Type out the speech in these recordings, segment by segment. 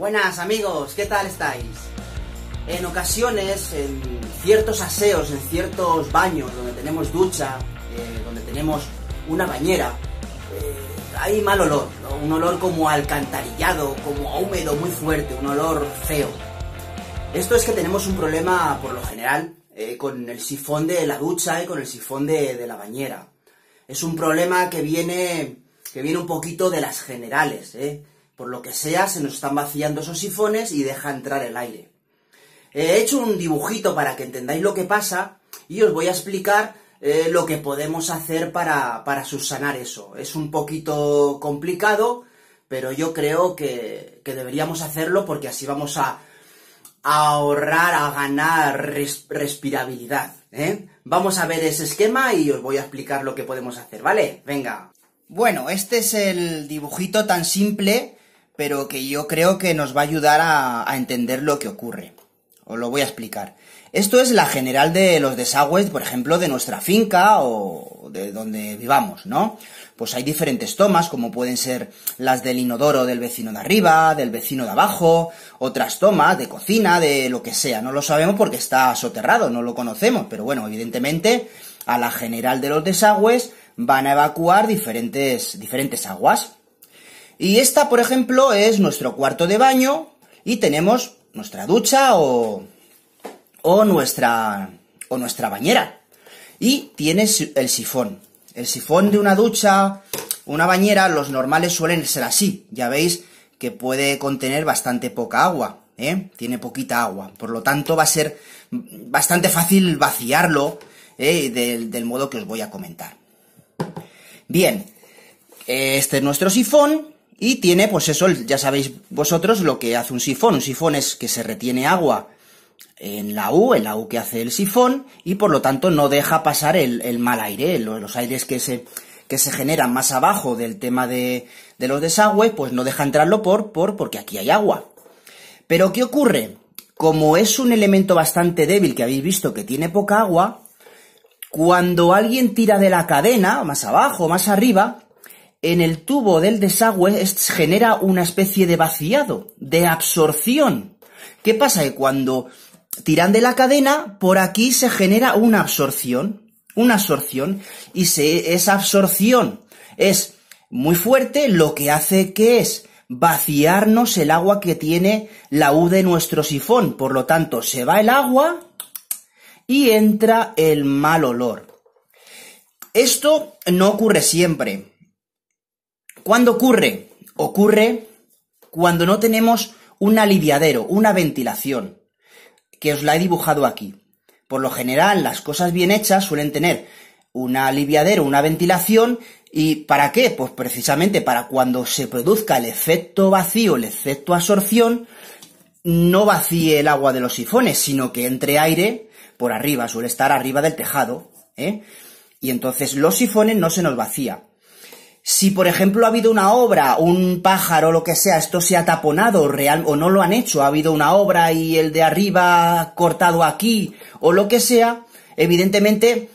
Buenas amigos, ¿qué tal estáis? En ocasiones, en ciertos aseos, en ciertos baños donde tenemos ducha, donde tenemos una bañera, hay mal olor, ¿no? Un olor como alcantarillado, como húmedo, muy fuerte, un olor feo. Esto es que tenemos un problema, por lo general, con el sifón de la ducha y con el sifón de la bañera. Es un problema que viene un poquito de las generales, Por lo que sea, se nos están vaciando esos sifones y deja entrar el aire. He hecho un dibujito para que entendáis lo que pasa y os voy a explicar lo que podemos hacer para subsanar eso. Es un poquito complicado, pero yo creo que deberíamos hacerlo porque así vamos a ahorrar, a ganar respirabilidad, Vamos a ver ese esquema y os voy a explicar lo que podemos hacer, ¿vale? Venga. Bueno, este es el dibujito tan simple, pero que yo creo que nos va a ayudar a entender lo que ocurre. Os lo voy a explicar. Esto es la general de los desagües, por ejemplo, de nuestra finca o de donde vivamos, ¿no? Pues hay diferentes tomas, como pueden ser las del inodoro del vecino de arriba, del vecino de abajo, otras tomas de cocina, de lo que sea. No lo sabemos porque está soterrado, no lo conocemos, pero bueno, evidentemente a la general de los desagües van a evacuar diferentes aguas. Y esta, por ejemplo, es nuestro cuarto de baño y tenemos nuestra ducha o nuestra bañera. Y tienes el sifón. El sifón de una ducha, una bañera, los normales suelen ser así. Ya veis que puede contener bastante poca agua, Tiene poquita agua. Por lo tanto, va a ser bastante fácil vaciarlo, del modo que os voy a comentar. Bien, este es nuestro sifón. Y tiene, pues eso, ya sabéis vosotros lo que hace un sifón. Un sifón es que se retiene agua en la U que hace el sifón, y por lo tanto no deja pasar el mal aire, los aires que se generan más abajo del tema de los desagües, pues no deja entrarlo porque aquí hay agua. Pero ¿qué ocurre? Como es un elemento bastante débil, que habéis visto que tiene poca agua, cuando alguien tira de la cadena, más abajo, más arriba, en el tubo del desagüe genera una especie de vaciado, de absorción. ¿Qué pasa? Que cuando tiran de la cadena, por aquí se genera una absorción, y esa absorción es muy fuerte, lo que hace que es vaciarnos el agua que tiene la U de nuestro sifón. Por lo tanto, se va el agua y entra el mal olor. Esto no ocurre siempre. ¿Cuándo ocurre? Ocurre cuando no tenemos un aliviadero, una ventilación, que os la he dibujado aquí. Por lo general, las cosas bien hechas suelen tener un aliviadero, una ventilación, ¿y para qué? Pues precisamente para cuando se produzca el efecto vacío, el efecto absorción, no vacíe el agua de los sifones, sino que entre aire por arriba, suele estar arriba del tejado, y entonces los sifones no se nos vacía. Si, por ejemplo, ha habido una obra, un pájaro, lo que sea, esto se ha taponado o no lo han hecho, ha habido una obra y el de arriba ha cortado aquí, o lo que sea, evidentemente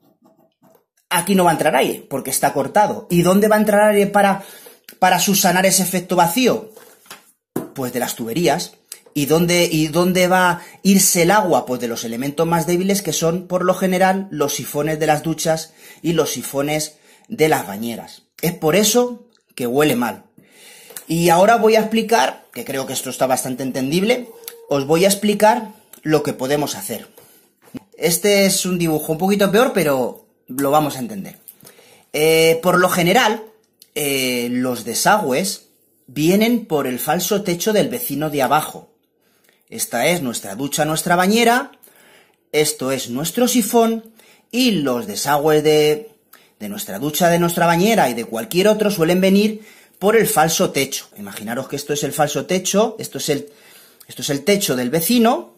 aquí no va a entrar aire, porque está cortado. ¿Y dónde va a entrar aire para subsanar ese efecto vacío? Pues de las tuberías. ¿Y dónde va a irse el agua? Pues de los elementos más débiles, que son, por lo general, los sifones de las duchas y los sifones de las bañeras. Es por eso que huele mal. Y ahora voy a explicar, que creo que esto está bastante entendible, os voy a explicar lo que podemos hacer. Este es un dibujo un poquito peor, pero lo vamos a entender. Por lo general, los desagües vienen por el falso techo del vecino de abajo. Esta es nuestra ducha, nuestra bañera, esto es nuestro sifón, y los desagües de nuestra ducha, de nuestra bañera y de cualquier otro suelen venir por el falso techo. Imaginaros que esto es el falso techo, esto es el techo del vecino,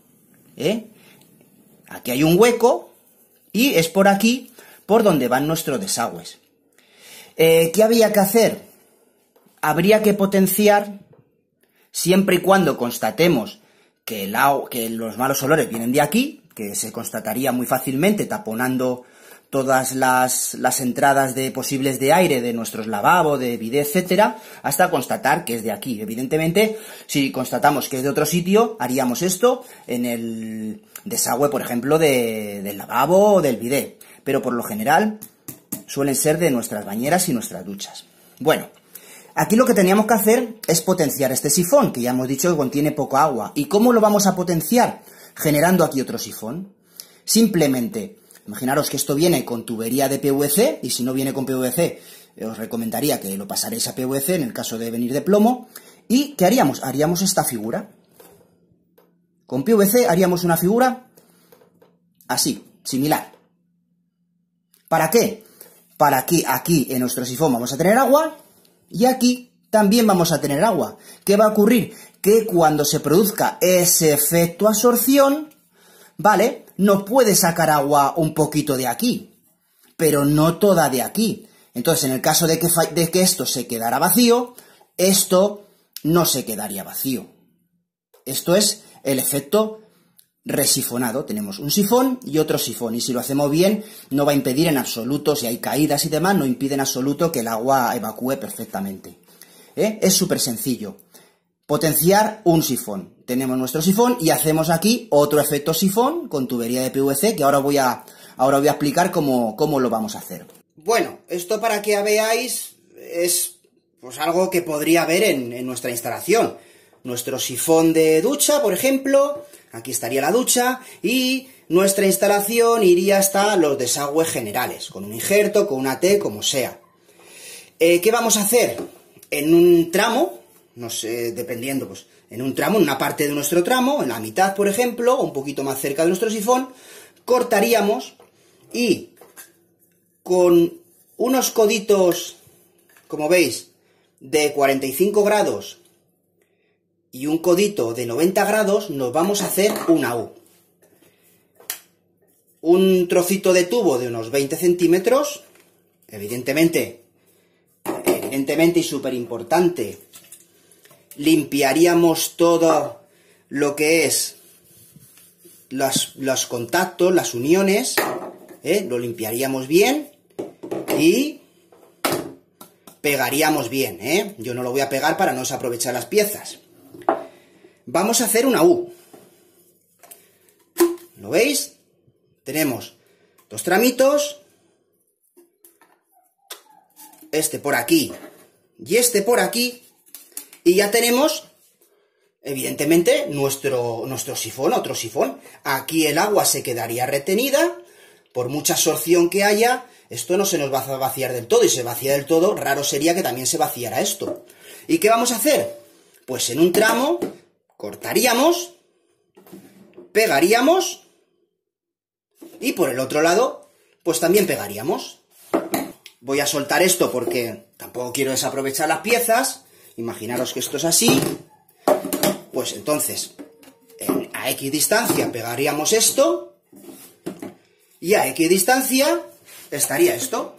Aquí hay un hueco y es por aquí por donde van nuestros desagües. ¿Qué habría que hacer? Habría que potenciar, siempre y cuando constatemos que los malos olores vienen de aquí, que se constataría muy fácilmente taponando todas las entradas posibles de aire de nuestros lavabos, de bidet, etcétera, hasta constatar que es de aquí. Evidentemente, si constatamos que es de otro sitio, haríamos esto en el desagüe, por ejemplo, del lavabo o del bidet. Pero por lo general suelen ser de nuestras bañeras y nuestras duchas. Bueno, aquí lo que teníamos que hacer es potenciar este sifón, que ya hemos dicho que contiene poca agua. ¿Y cómo lo vamos a potenciar? Generando aquí otro sifón. Simplemente, imaginaros que esto viene con tubería de PVC, y si no viene con PVC, os recomendaría que lo pasaréis a PVC en el caso de venir de plomo. ¿Y qué haríamos? Haríamos esta figura. Con PVC haríamos una figura así, similar. ¿Para qué? Para que aquí en nuestro sifón vamos a tener agua y aquí también vamos a tener agua. ¿Qué va a ocurrir? Que cuando se produzca ese efecto absorción, ¿vale? Nos puede sacar agua un poquito de aquí, pero no toda de aquí. Entonces, en el caso de que esto se quedara vacío, esto no se quedaría vacío. Esto es el efecto resifonado. Tenemos un sifón y otro sifón, y si lo hacemos bien no va a impedir en absoluto, si hay caídas y demás, no impide en absoluto que el agua evacúe perfectamente. Es súper sencillo. Potenciar un sifón. Tenemos nuestro sifón y hacemos aquí otro efecto sifón con tubería de PVC, que ahora voy a explicar cómo lo vamos a hacer. Bueno, esto para que veáis es pues algo que podría haber en nuestra instalación. Nuestro sifón de ducha, por ejemplo, aquí estaría la ducha, y nuestra instalación iría hasta los desagües generales, con un injerto, con una T, como sea. ¿Qué vamos a hacer? En un tramo, no sé, dependiendo, pues, en un tramo, en una parte de nuestro tramo, en la mitad, por ejemplo, o un poquito más cerca de nuestro sifón, cortaríamos y con unos coditos, como veis, de 45 grados y un codito de 90 grados, nos vamos a hacer una U. Un trocito de tubo de unos 20 centímetros, evidentemente y súper importante, limpiaríamos todo lo que es los contactos, las uniones, lo limpiaríamos bien y pegaríamos bien, Yo no lo voy a pegar para no desaprovechar las piezas. Vamos a hacer una U. ¿Lo veis? Tenemos dos tramitos, este por aquí y este por aquí, y ya tenemos, evidentemente, nuestro sifón, otro sifón. Aquí el agua se quedaría retenida, por mucha absorción que haya, esto no se nos va a vaciar del todo, y si se vacía del todo, raro sería que también se vaciara esto. ¿Y qué vamos a hacer? Pues en un tramo cortaríamos, pegaríamos, y por el otro lado, pues también pegaríamos. Voy a soltar esto porque tampoco quiero desaprovechar las piezas. Imaginaros que esto es así. Pues entonces, a X distancia pegaríamos esto, y a X distancia estaría esto.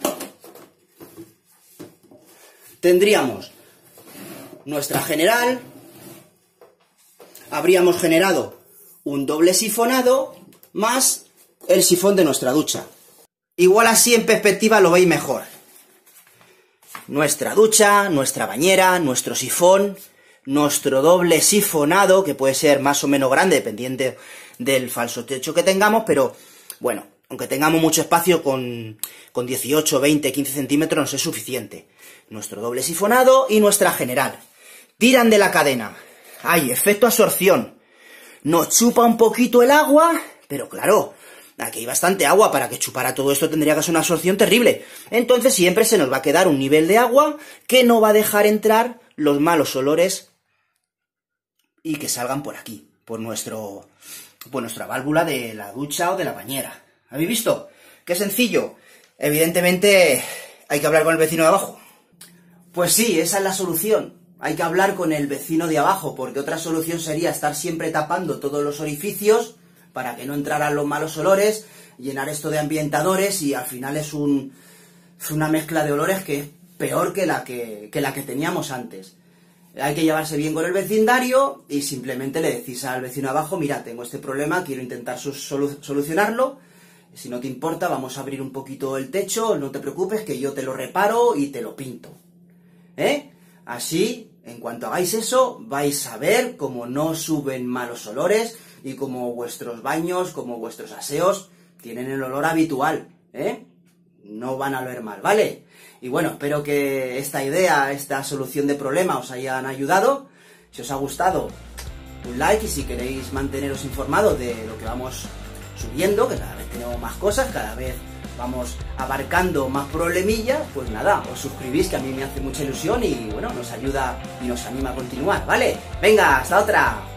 Tendríamos nuestra general, habríamos generado un doble sifonado más el sifón de nuestra ducha. Igual así en perspectiva lo veis mejor. Nuestra ducha, nuestra bañera, nuestro sifón, nuestro doble sifonado, que puede ser más o menos grande, dependiendo del falso techo que tengamos, pero bueno, aunque tengamos mucho espacio, con 18, 20, 15 centímetros nos es suficiente. Nuestro doble sifonado y nuestra general. Tiran de la cadena. Hay efecto absorción. Nos chupa un poquito el agua, pero claro, aquí hay bastante agua. Para que chupara todo esto tendría que ser una absorción terrible. Entonces siempre se nos va a quedar un nivel de agua que no va a dejar entrar los malos olores y que salgan por aquí, por nuestra válvula de la ducha o de la bañera. ¿Habéis visto? ¡Qué sencillo! Evidentemente hay que hablar con el vecino de abajo. Pues sí, esa es la solución. Hay que hablar con el vecino de abajo, porque otra solución sería estar siempre tapando todos los orificios para que no entraran los malos olores, llenar esto de ambientadores, y al final es una mezcla de olores que es peor que la que teníamos antes. Hay que llevarse bien con el vecindario y simplemente le decís al vecino abajo: mira, tengo este problema, quiero intentar solucionarlo. Si no te importa, vamos a abrir un poquito el techo, no te preocupes que yo te lo reparo y te lo pinto. Así, en cuanto hagáis eso, vais a ver cómo no suben malos olores y cómo vuestros baños, como vuestros aseos, tienen el olor habitual, No van a oler mal, ¿vale? Y bueno, espero que esta idea, esta solución de problema os hayan ayudado. Si os ha gustado, un like, y si queréis manteneros informados de lo que vamos subiendo, que cada vez tenemos más cosas, cada vez vamos abarcando más problemillas, pues nada, os suscribís, que a mí me hace mucha ilusión y bueno, nos ayuda y nos anima a continuar, ¿vale? Venga, hasta otra.